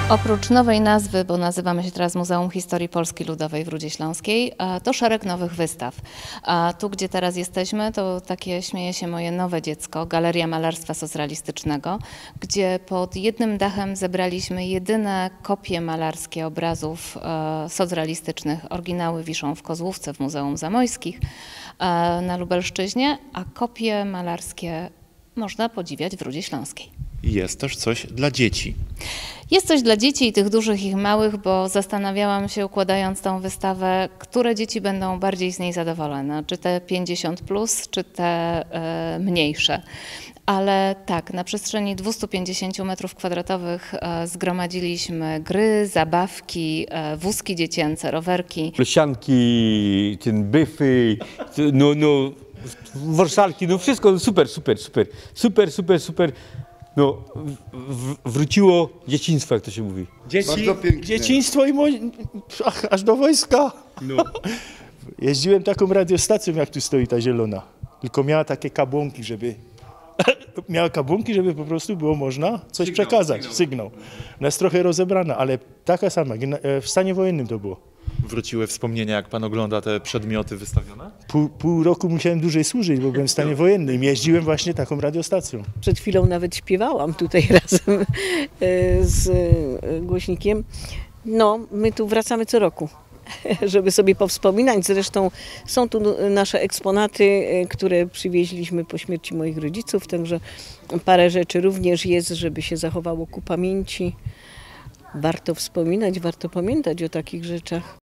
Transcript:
Oprócz nowej nazwy, bo nazywamy się teraz Muzeum Historii Polski Ludowej w Rudzie Śląskiej, to szereg nowych wystaw. A tu, gdzie teraz jesteśmy, to takie śmieje się moje nowe dziecko, Galeria Malarstwa Socrealistycznego, gdzie pod jednym dachem zebraliśmy jedyne kopie malarskie obrazów socrealistycznych. Oryginały wiszą w Kozłówce w Muzeum Zamojskich na Lubelszczyźnie, a kopie malarskie można podziwiać w Rudzie Śląskiej. Jest też coś dla dzieci. Jest coś dla dzieci i tych dużych i małych, bo zastanawiałam się, układając tą wystawę, które dzieci będą bardziej z niej zadowolone, czy te 50+, czy te mniejsze. Ale tak, na przestrzeni 250 m² zgromadziliśmy gry, zabawki, wózki dziecięce, rowerki. Leśnianki, byfy, warszalki, wszystko super. No, wróciło dzieciństwo, jak to się mówi. Dzieciństwo i aż do wojska. No. Jeździłem taką radiostacją, jak tu stoi ta zielona. Tylko miała takie kabłonki, żeby po prostu było można coś przekazać, sygnał. Ona jest trochę rozebrana, ale taka sama, w stanie wojennym to było. Wróciły wspomnienia, jak pan ogląda te przedmioty wystawione? Pół roku musiałem dłużej służyć, bo byłem w stanie wojennym. Jeździłem właśnie taką radiostacją. Przed chwilą nawet śpiewałam tutaj razem z głośnikiem. No, my tu wracamy co roku, żeby sobie powspominać. Zresztą są tu nasze eksponaty, które przywieźliśmy po śmierci moich rodziców, także parę rzeczy również jest, żeby się zachowało ku pamięci. Warto wspominać, warto pamiętać o takich rzeczach.